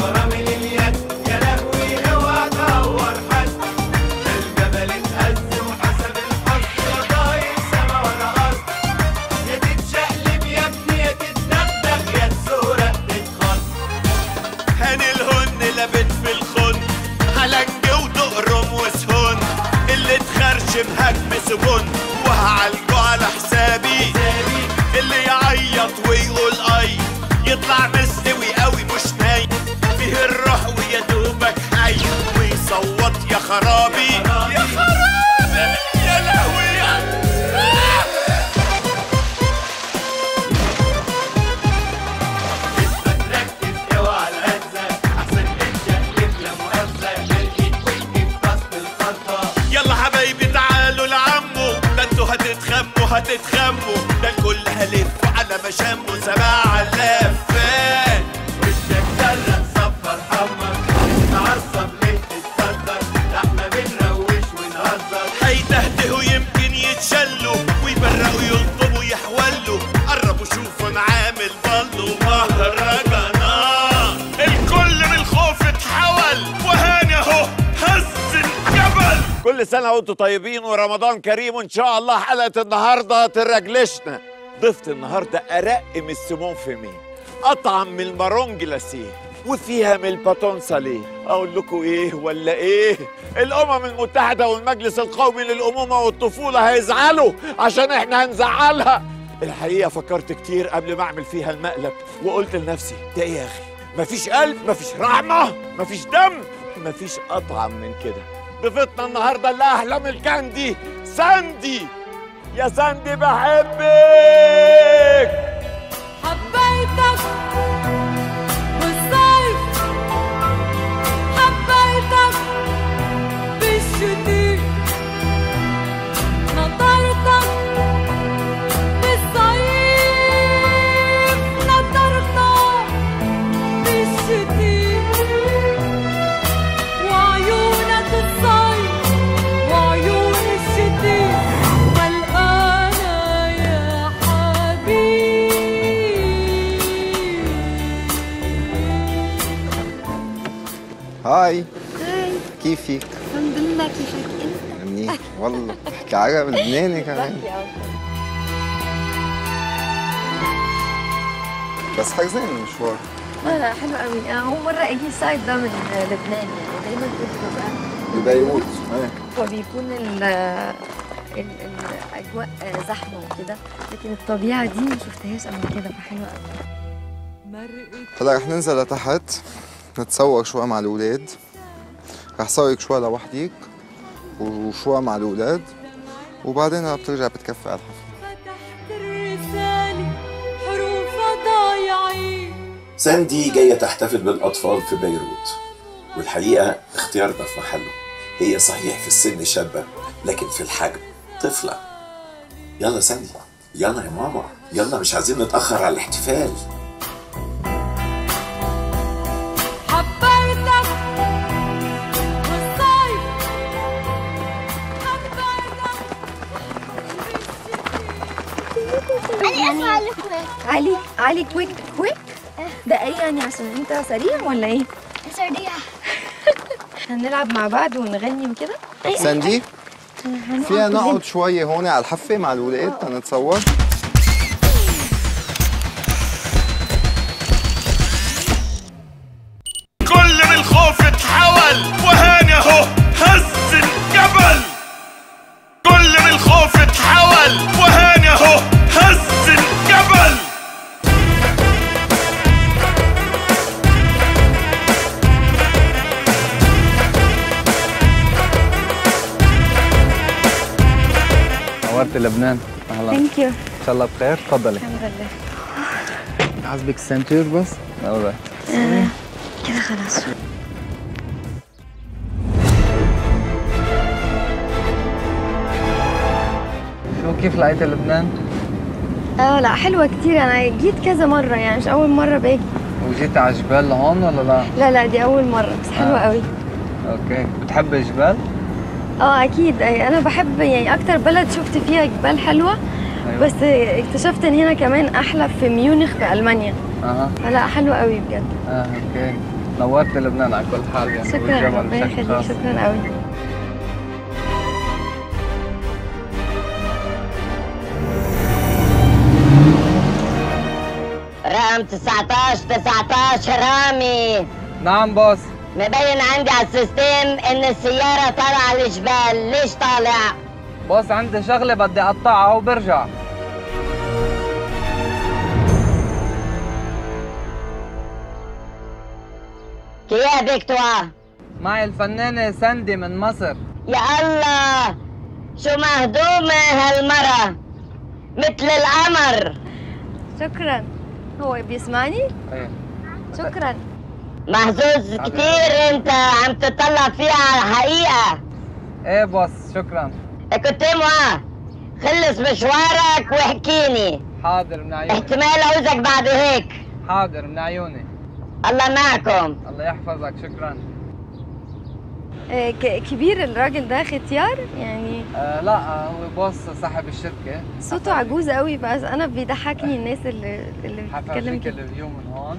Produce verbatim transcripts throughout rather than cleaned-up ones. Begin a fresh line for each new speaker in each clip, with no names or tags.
فرامل اليد يا لهوي اوعى تعور حد، ده الجبل اتهز وحسب الحظ يا طاير سما ولا ارض، يا تتشقلب يا ابني يا تتدغدغ يا تسورق تتخض. هاني الهن لبت في الخن هلنج وتقرم وسهن، اللي تخرشم هجم سجن وهعالجه على حسابي، اللي يعيط ويقول اي يطلع مستوي قوي مش نايم، فيه الروح ويا دوبك حي ويصوت يا خرابي يا خرابي يا لهوي يا تركز اوعى الهزه احسن تتشقلب لا مؤاخذه شرقي تحكي في فصل الخطه. يلا حبايبي تعالوا لعمو ده انتوا هتتخموا هتتخموا، ده الكل هلف على مشامه سبع لفات. وشك زرق صفر حمر تتعصب ليه تتصدر، ده احنا بنروش ونهزر. هيتهتهوا يمكن يتشلوا ويبرقوا يلطموا يحولوا، قربوا شوفوا نعامل ضلوا مهرجانات. الكل من الخوف اتحول وهاني اهو هز الجبل. كل سنة وانتم طيبين ورمضان كريم، وان شاء الله حلقة النهارده ترجلشنا. ضفت النهارده أرق من السمون فيمي، أطعم من المارون جلاسيه، وفيها من الباتون ساليه. أقول لكم إيه ولا إيه؟ الأمم المتحدة والمجلس القومي للأمومة والطفولة هيزعلوا عشان إحنا هنزعلها. الحقيقة فكرت كتير قبل ما أعمل فيها المقلب، وقلت لنفسي ده إيه يا أخي؟ مفيش قلب، مفيش رحمة، مفيش دم، مفيش أطعم من كده. ضيفتنا النهارده اللي أحلى من الكاندي، ساندي. يا ساندي بحبك.
حبيتك بالصيف، حبيتك بالشتي، نطرتك بالصيف، نطرتك بالشتي، وعيونك الصيف وعيون الشتي.
هاي.
هاي.
كيفك؟
الحمد لله، كيفك انت؟
منيح والله، بحكي عربي لبناني كمان. بس حجزين المشوار.
لا لا حلو قوي، هو مرة اجي سايد ده من لبنان، يعني دايما كنت ببقى
ببيروت.
هو بيكون ال الاجواء زحمة وكده، لكن الطبيعة دي ما شفتهاش قبل كده فحلوة قوي.
هلا رح ننزل لتحت نتصور شوي مع الأولاد، رح صورك شوي لوحديك وشوي مع الأولاد، وبعدين بترجع بتكفي على الحفلة.
فتحت الرسالة حروفها ضايعين.
ساندي جاية تحتفل بالأطفال في بيروت، والحقيقة اختيارنا في محله. هي صحيح في السن شابة لكن في الحجم طفلة. يلا ساندي، يلا يا ماما، يلا مش عايزين نتأخر على الاحتفال.
أنا أسمع الكويك. علي علي كويك كويك؟ ده إيه يعني، عشان أنت سريع ولا إيه؟
سريع.
هنلعب مع بعض ونغني وكده؟
ساندي فينا نقعد شوي هون على الحفة مع الولاد تنتصور؟
كل من الخوف اتحول وهاني اهو هز الجبل. كل من الخوف اتحول وهاني اهو هز الجبل.
نورت لبنان. اهلا.
ثانك يو.
ان شاء الله بخير، تفضلي.
الحمد لله.
عازبك السنتور بس؟ اول
آه. كده خلاص.
شو كيف لقيتي لبنان؟
اه لا حلوة كتير، انا جيت كذا مرة يعني مش اول مرة باجي.
وجيتي على الجبال لهون ولا لا؟
لا لا دي اول مرة بس حلوة
آه.
قوي.
اوكي، بتحبي الجبال؟
اه اكيد، انا بحب يعني اكتر بلد شفت فيها جبال حلوة. أيوة. بس اكتشفت ان هنا كمان احلى في ميونخ في المانيا.
اها.
فلا حلوة قوي بجد.
اه اوكي. نورت لبنان على كل حال يعني.
شكرا ربنا يخليك، شكرا قوي.
رقم تسعتاشر تسعتاشر رامي.
نعم بوس.
مبين عندي على السيستم ان السيارة طالعة على الجبال، ليش طالع؟
بوس عندي شغلة بدي اقطعها وبرجع.
كيف بك توا؟
معي الفنانة ساندي من مصر.
يا الله شو مهضومة هالمرة، مثل القمر.
شكرا. هو بيسمعني؟
ايه
شكرا.
محظوظ كتير انت عم تطلع فيها على الحقيقة.
ايه بوس شكرا.
كنت موا خلص مشوارك واحكيني.
حاضر من عيوني.
احتمال اعوزك بعد هيك.
حاضر من عيوني.
الله معكم.
الله يحفظك شكرا.
آه كبير الراجل ده ختيار يعني؟
آه لا هو بوس صاحب الشركة.
صوته عجوز قوي بس انا بيضحكني الناس اللي اللي بتتكلم
كده. الفيو من هون.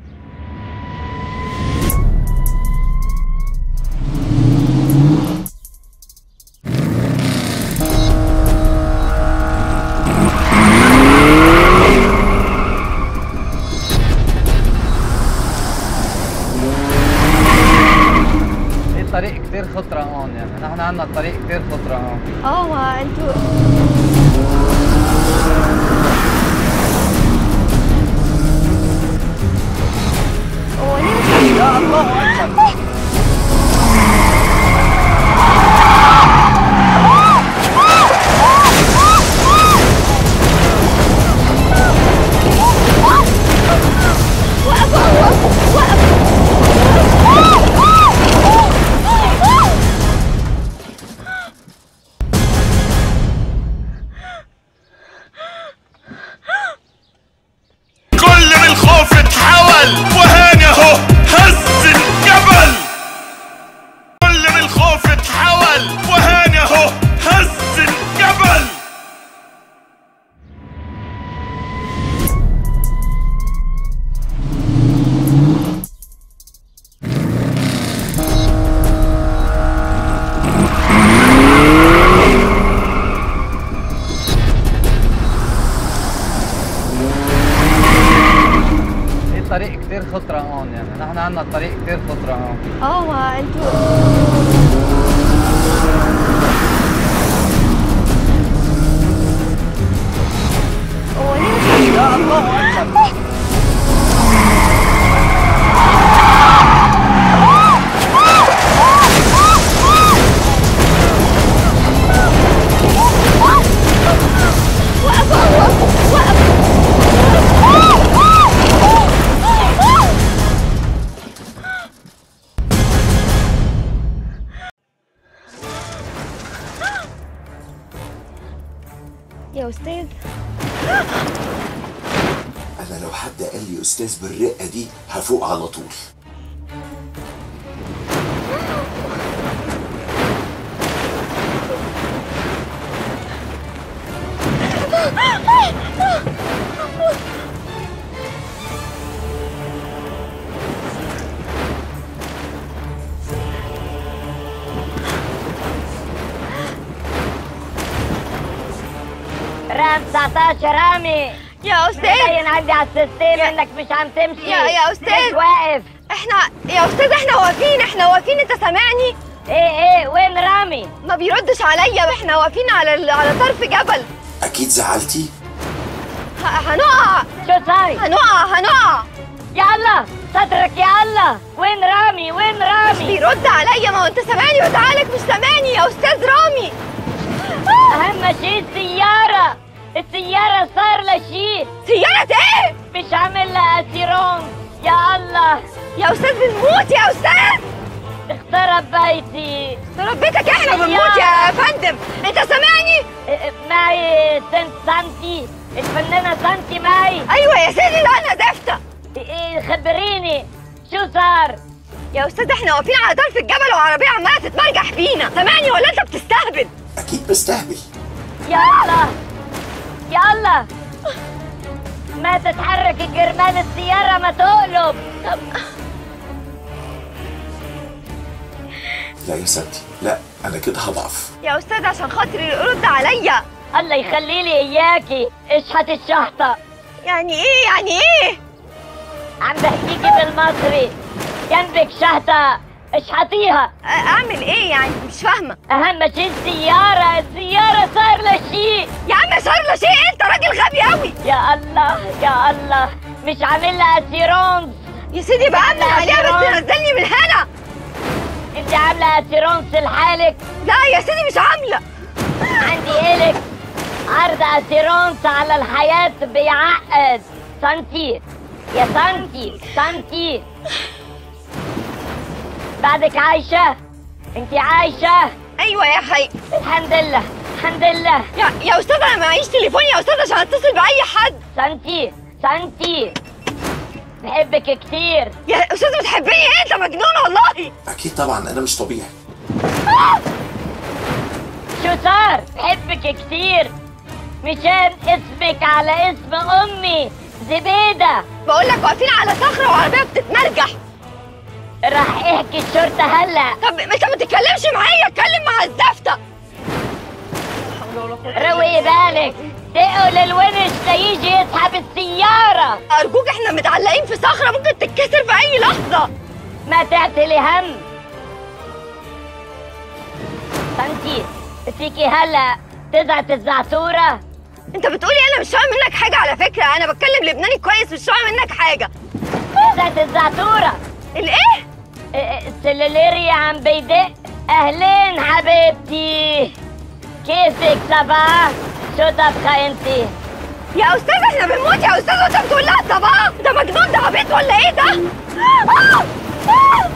الطريق كتير خطرة هون يعني، نحن عندنا الطريق كتير خطرة هون.
اه ما انتوا هو ليه؟
يا الله أكبر.
وهاني اهو هز الجبل. كل من الخوف اتحول وهاني اهو هز الجبل.
الطريق كتير خطرة هون يعني، نحن عندنا الطريق كتير خطرة هون.
اه ما انتوا هو ليه؟
يا الله أكبر.
يا أستاذ
أنا لو حد قال لي أستاذ بالرقة دي هفوق على طول.
رقم تسعتاشر رامي.
يا أستاذ
مبين عندي على السيستم انك مش عم تمشي.
يا يا أستاذ
ليش واقف؟
احنا يا أستاذ احنا واقفين احنا واقفين انت سامعني؟
ايه ايه وين رامي؟
ما بيردش عليا، احنا واقفين على ال... على طرف جبل.
أكيد زعلتي؟
ه... هنقع.
شو صاير؟
هنقع هنقع.
يا الله سترك يا الله. وين رامي؟ وين رامي؟
بيرد عليا، ما هو انت سامعني وتعالك مش سامعني يا أستاذ رامي.
أهم شيء السيارة. السيارة صار لها شيء.
سيارة ايه؟
مش عامل لها اسيرون. يا الله
يا أستاذ بنموت يا أستاذ.
اخترب بيتي.
اخترب بيتك؟ احنا بنموت يا فندم. انت سامعني؟
معي سنت سانتي، الفنانة سانتي معي.
ايوه يا سيدي ده انا زفته.
ايه خبريني شو صار؟
يا أستاذ احنا واقفين على طرف الجبل وعربية عمالة تتمرجح فينا، سامعني ولا انت بتستهبل؟
أكيد بستهبل.
يا الله يا الله ما تتحرك جرمان السيارة ما تقلب.
لا يا سندي، لا انا كده هضعف.
يا استاذ عشان خاطري رد عليا.
الله يخلي لي اياكي، اشحت الشحطه.
يعني ايه يعني ايه؟
عم بحكيكي بالمصري، جنبك شحطه اشحطيها.
اعمل ايه يعني؟ مش فاهمه.
اهم شيء السياره، السياره صار لها شيء.
يا عم صار لها شيء؟ انت راجل غبي قوي.
يا الله يا الله، مش عامل لها اسيرونس.
يا سيدي بعمل عليها بس نزلني من هنا.
انت عامله اسيرونس لحالك؟
لا يا سيدي مش عامله.
عندي إلك عرض اسيرونس على الحياه بيعقد. سنتي يا سنتي سنتي، بعدك عايشه؟ انت عايشه؟
ايوه يا حي.
الحمد لله الحمد لله.
يا يا استاذ انا معيش تليفون يا استاذ عشان اتصل باي حد.
سنتي سنتي بحبك كتير.
يا استاذ بتحبني ايه؟ انت مجنون والله.
اكيد طبعا انا مش طبيعي.
شو صار؟ بحبك كتير مشان اسمك على اسم امي زبيده.
بقول لك واقفين على صخره وعربيه بتتمرجح.
راح احكي الشرطه هلا.
طب انت ما تتكلمش معايا، اتكلم مع الزفته.
روقي بالك، دقوا للونش ليجي يسحب السياره.
ارجوك احنا متعلقين في صخره ممكن تتكسر في اي لحظه.
ما تعتلي هم. سنتي فيكي هلا تزعت الزعتوره.
انت بتقولي انا مش فاهم منك حاجه على فكره، انا بتكلم لبناني كويس مش فاهم منك حاجه.
تزعت الزعتوره.
الايه؟
السلوليري عم بيدق. اهلين حبيبتي، كيفك صباح؟ شو طبخه انتي؟
يا استاذ احنا بنموت يا استاذ وانت بتقول لها صباح؟ ده مجنون، ده عبيط ولا ايه ده؟ آه! آه!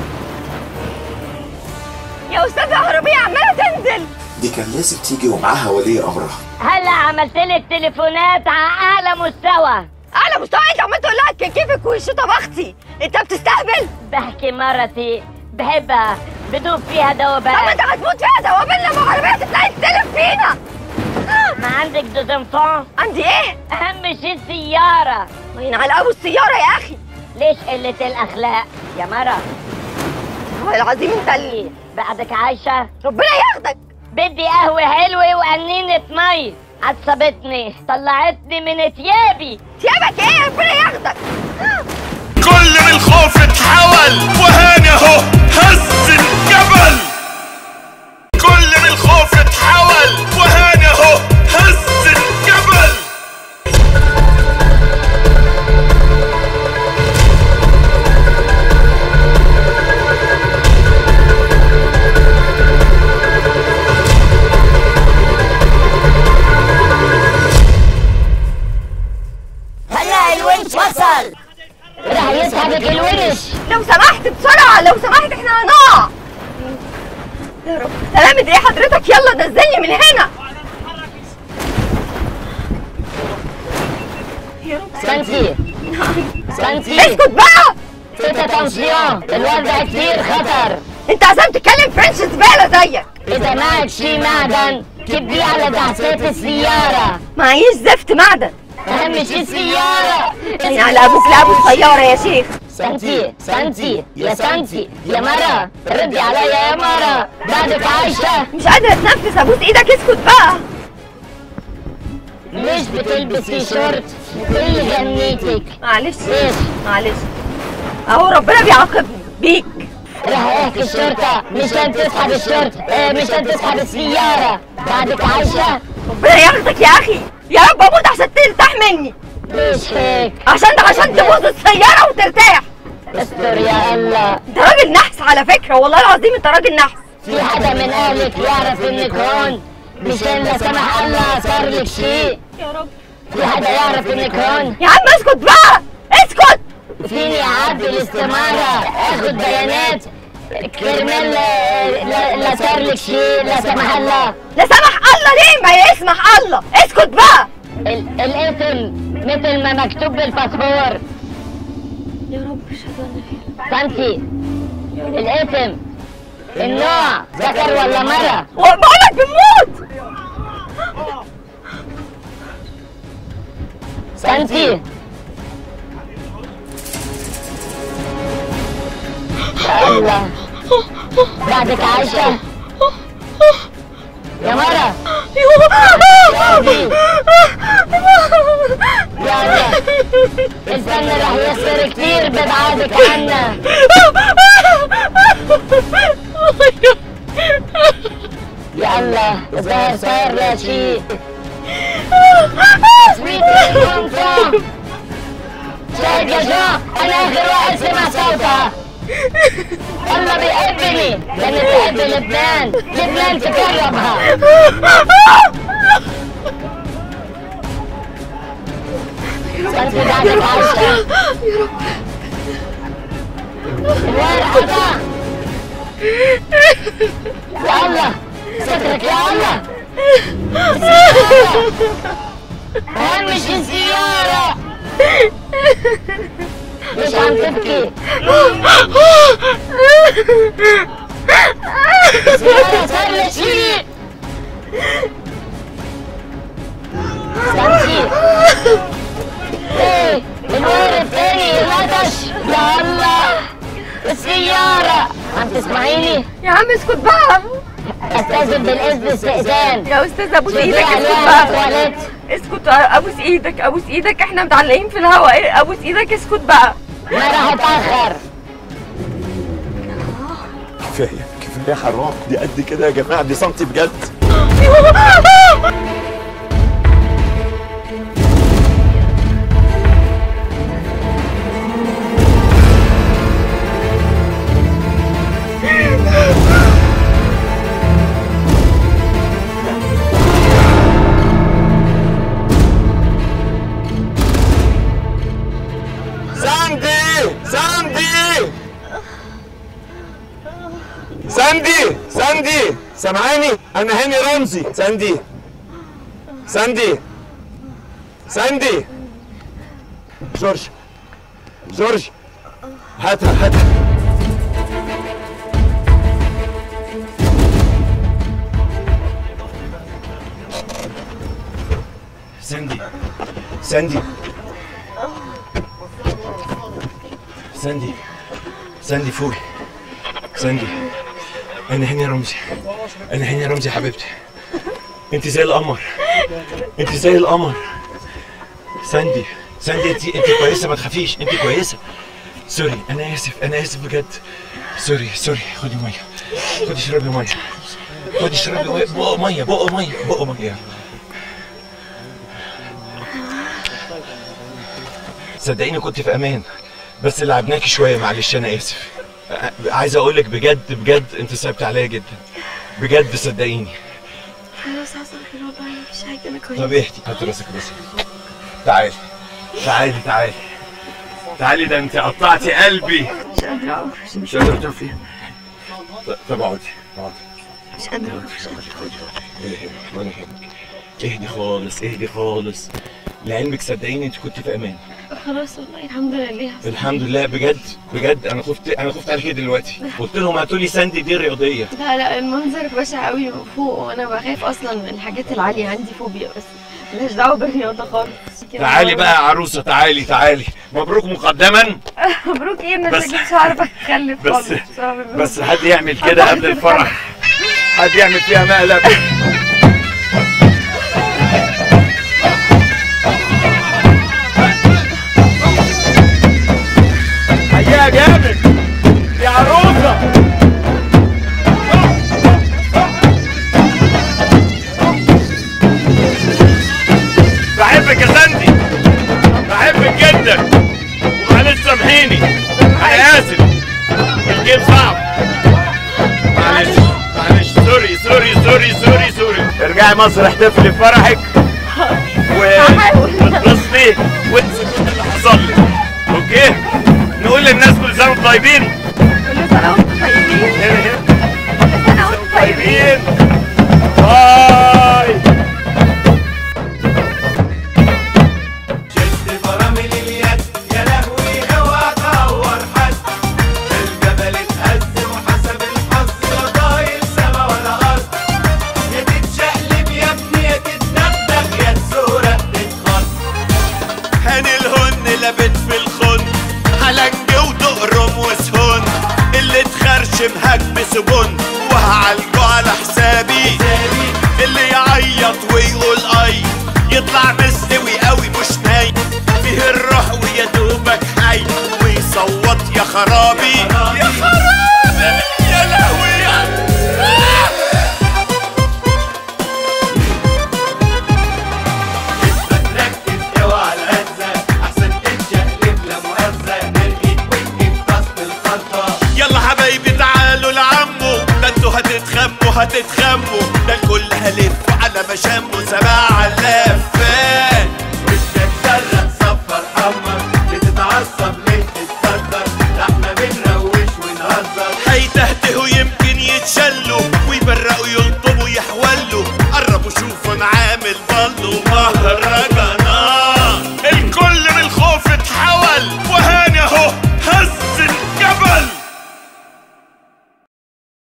يا استاذ العربيه عماله تنزل.
دي كان لازم تيجي ومعاها ولي امرها.
هلا عملت لك تليفونات على اعلى مستوى.
اعلى مستوى؟ انت عمال تقول لها كيفك وشو طبختي؟ انت بتستهبل؟
بحكي مرتي بحبها بدوب فيها ذوبان.
طب انت هتموت فيها ذوبان لما عربيه تطلعي تتلف فينا.
ما عندك دوزنفون؟
عندي ايه؟
اهم شيء السياره.
وين على ابو السياره يا اخي؟
ليش قله الاخلاق يا مرة؟
والله العظيم انت اللي
بعدك عايشه.
ربنا ياخدك.
بدي قهوه حلوه وقنينه مي. عصبتني طلعتني من ثيابي.
ثيابك ايه؟ ربنا ياخدك.
كل من الخوف اتحول وهاني اهو هز الجبل. كل من الخوف اتحول وهاني اهو هز الجبل.
هلا الونش وصل، راح يسحبك الونش.
لو سمحت بسرعة، لو سمحت احنا هنقع. يا رب سلامة ايه حضرتك؟ يلا نزلني من هنا. يا رب.
سنتي سنتي
اسكت بقى.
ستة تنسيون، الوضع كتير خطر.
انت عشان تتكلم فرنش زبالة زيك.
إذا معك شي معدن كبيه على دعسات السيارة.
معيش زفت معدن.
أهم شي السيارة.
يعني على ابوك لابو الطيارة يا شيخ.
سنتي سنتي يا سنتي يا مرة، ردي عليا يا مرة، بعدك عايشة.
مش قادرة اتنفس، ابوس ايدك اسكت بقى.
ليش بتلبسي شورت؟ كل جنيتك.
معلش
ليش؟
معلش اهو ربنا بيعاقبني بيك.
رح احكي الشرطة مشان تسحب الشرط، اه مشان تسحب السيارة. بعدك عايشة.
ربنا ياخدك يا اخي، يا رب اموت عشان ترتاح مني.
ليش هيك؟
عشان ده عشان تبوظ السيارة وترتاح.
استر يا الله.
انت راجل نحس على فكرة، والله العظيم انت راجل نحس.
في حدا من اهلك يعرف انك هون؟ مشان لا سمح الله صار لك شيء.
يا رب.
في حدا يعرف انك هون؟
يا عم اسكت بقى، اسكت.
فيني اعدي الاستمارة اخد بيانات كرمال لا لا صار لك شيء لا سمح الله.
لا سمح الله ليه؟ ما يسمح الله. اسكت بقى.
ال- الاسم مثل ما مكتوب بالباسبور.
يا رب اشهد ان لا اله
سنتي الاسم، النوع ذكر ولا مرة؟
بقولك بنموت.
سنتي يا الله بعدك عايشة يا مرة. يلا الفن رح يخسر كتير ببعادك عنا. يلا الظهر صار لا شيء. سويتي مامتا شايف يا جو انا اخر واحد سمع صوتها. الله بيحبني لأني بحب لبنان. لبنان تكرمها. انت بعدك عايشة. الورقة ده يا الله سترك يا الله. السيارة مش السيارة. ليش عم تبكي؟ السيارة صار لها شيء. سامتي ايه النور الثاني العطش. يا الله السيارة. عم تسمعيني؟
يا عم اسكت بقى.
استاذن بالاذن استئذان.
يا استاذ ابوس ايدك اسكت بقى. اسكت ابوس ايدك ابوس ايدك احنا متعلقين في الهواء. ابوس ايدك اسكت بقى.
ما راح اتاخر.
كفايه كفايه حرام. دي قد كده يا جماعه. دي سنتي بجد.
ساندي ساندي سامعاني؟ أنا هاني رمزي. ساندي ساندي ساندي جورج جورج هاتها هاتها. ساندي ساندي ساندي ساندي فوقي. ساندي أنا هاني رمزي. أنا هاني رمزي حبيبتي. أنت زي القمر. أنت زي القمر. ساندي ساندي أنت أنت كويسة ما تخافيش. أنت كويسة. سوري أنا آسف أنا آسف بجد. سوري سوري. خدي مية. خدي اشربي مية. خدي اشربي مية. بقى مية بقى مية بقى مية. صدقيني كنت في أمان بس لعبناكي شوية. معلش أنا آسف. عايز اقول لك بجد بجد انت صعبت عليا جدا بجد صدقيني.
خلاص حصل خير والله مفيش حاجه انا كويسه.
طب اهدي. هات راسك بس. تعالي تعالي تعالي تعالي. ده انت قطعتي قلبي.
مش قادره اقف.
مش قادره تقفي. طب اقعدي اقعدي.
مش قادره اقف.
ولا يهمك. اهدي خالص اهدي خالص. لعلمك صدقيني انت كنت في امان.
خلاص والله الحمد لله.
الحمد لله بجد بجد. انا خفت انا خفت عليكي دلوقتي. قلت لهم هاتوا لي ساندي دي رياضيه.
لا لا المنظر بشع قوي من فوق وانا بخاف اصلا من الحاجات العاليه. عندي فوبيا بس ملهاش دعوه بالرياضه خالص.
تعالي بقى يا عروسه. تعالي تعالي. مبروك مقدما.
مبروك ايه؟ انا مش عارفه اتكلم
بس
خالص.
بس حد يعمل كده قبل الفرح. حد يعمل فيها مقلب. يا جامد يا عروسه. بحبك يا ساندي. بحبك جدا. ومعلش سامحيني. انا اسف. الجيم صعب. معلش معلش. سوري سوري سوري سوري سوري. ارجعي مصر احتفلي بفرحك واتبسطي وانسي كل اللي حصل لك. اوكي؟ نقول للناس كل سنه وانتم طيبين.
كل سنه وانتم طيبين. كل سنه وانتم طيبين.
باي.
شد فرامل اليد يا لهوي اوعى تعور حد. الجبل اتهز وحسب الحظ لا طايل سما ولا ارض. يا تتشقلب يا ابني يا تتدغدغ يا تسورق تتخض. هاني الهن لبت في الخن حلنج ودقرم وسهول. مش مهكبس بن وهعالجه على حسابي. اللي يعيط ويقول اي يطلع مستوي قوي مش نايم، فيه الروح ويا دوبك حي ويصوت يا خرابي يا خرابي يا لهوي. بتركز اوعى الهزة احسن تتشقلب لا مؤاخذة، نرقي ونجيب طاسة الخلطة. يلا حبايبي تعالوا لعمو، ده انتوا هتتخموا هتتخموا، ده الكل هلف على مشامه.